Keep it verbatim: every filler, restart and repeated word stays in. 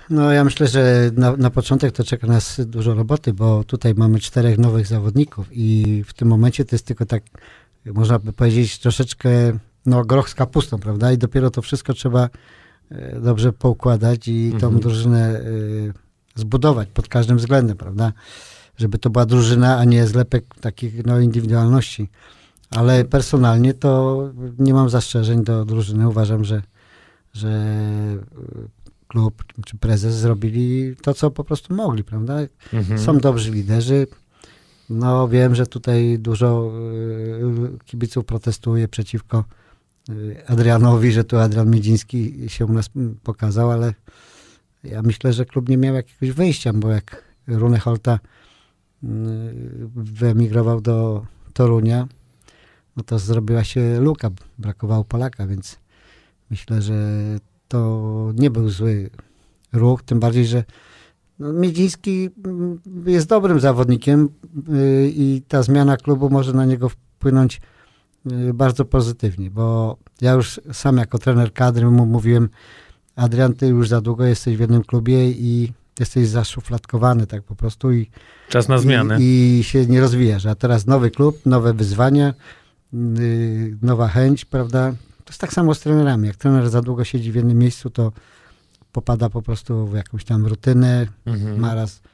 No ja myślę, że na, na początek to czeka nas dużo roboty, bo tutaj mamy czterech nowych zawodników i w tym momencie to jest tylko tak, można by powiedzieć, troszeczkę no, groch z kapustą, prawda? I dopiero to wszystko trzeba e, dobrze poukładać i mhm. tą drużynę e, zbudować pod każdym względem, prawda? Żeby to była drużyna, a nie zlepek takich no, indywidualności. Ale personalnie to nie mam zastrzeżeń do drużyny. Uważam, że, że klub czy prezes zrobili to, co po prostu mogli, prawda? Mhm. Są dobrzy liderzy. No wiem, że tutaj dużo kibiców protestuje przeciwko Adrianowi, że tu Adrian Miedziński się u nas pokazał, ale ja myślę, że klub nie miał jakiegoś wyjścia, bo jak Rune Holta wyemigrował do Torunia, no to zrobiła się luka, brakowało Polaka, więc myślę, że to nie był zły ruch, tym bardziej, że no, Miedziński jest dobrym zawodnikiem i ta zmiana klubu może na niego wpłynąć bardzo pozytywnie, bo ja już sam jako trener kadry mu mówiłem, Adrian, ty już za długo jesteś w jednym klubie i jesteś zaszufladkowany tak po prostu i czas na zmianę. I, i się nie rozwijasz, a teraz nowy klub, nowe wyzwania, yy, nowa chęć, prawda? To jest tak samo z trenerami. Jak trener za długo siedzi w jednym miejscu, to popada po prostu w jakąś tam rutynę, mhm. maraz